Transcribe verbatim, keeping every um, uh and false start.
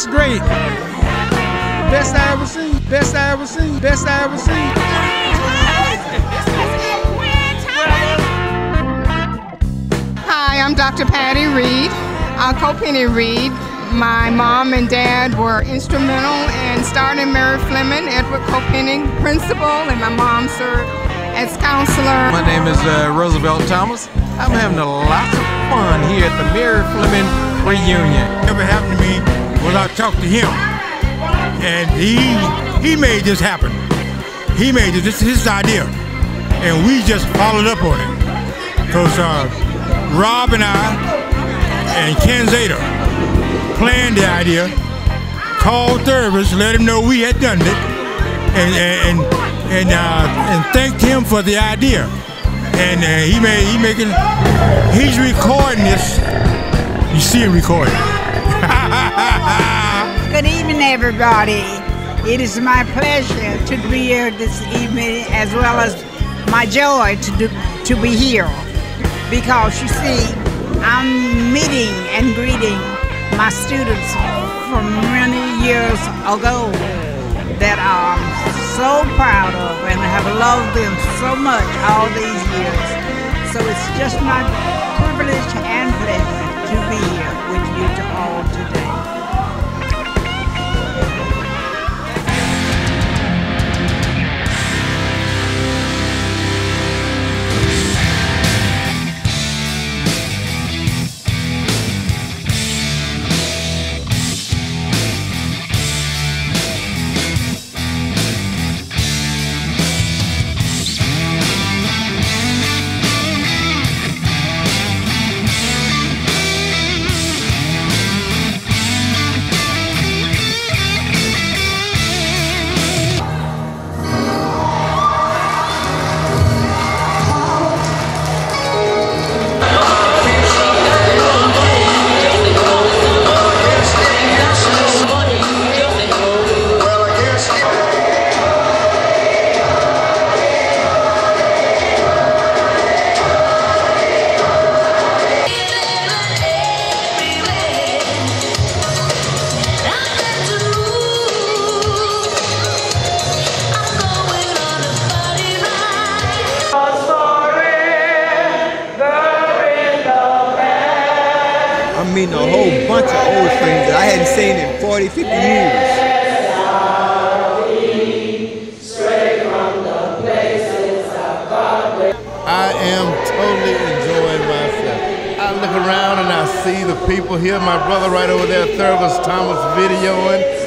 It's great. Best I ever seen. Best I ever seen. Best I ever seen. Hi, I'm Doctor Patty Reed, Uncle Penny Reed. My mom and dad were instrumental in starting Mary Fleming, Edward Copenning principal, and my mom served as counselor. My name is uh, Roosevelt Thomas. I'm having a lot of fun here at the Mary Fleming reunion. Never happened to me was I talked to him, and he he made this happen. He made it. This is his idea, and we just followed up on it. Cause uh, Rob and I and Ken Zeta planned the idea, called Thurvis, let him know we had done it, and and and, uh, and thanked him for the idea. And uh, he made he making he's recording this. You see him recording. Good evening, everybody. It is my pleasure to be here this evening, as well as my joy to do, to be here, because you see, I'm meeting and greeting my students from many years ago that I'm so proud of and have loved them so much all these years. So it's just my privilege and pleasure to be here with you to all today. I'm meeting a whole bunch of old friends that I hadn't seen in forty, fifty years. I am totally enjoying myself. I look around and I see the people here. My brother right over there, Thurvis Thomas, videoing.